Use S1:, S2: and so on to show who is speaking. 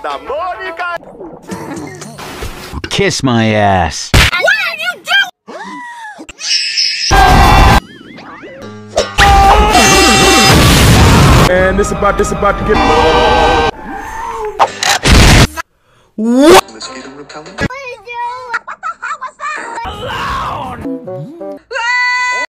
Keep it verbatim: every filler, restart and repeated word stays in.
S1: Santa Monica.
S2: Kiss my ass.
S3: What are you doing?
S1: And this about this about to get
S3: What?
S1: mosquito repellent.
S3: What the hell was that? Alone!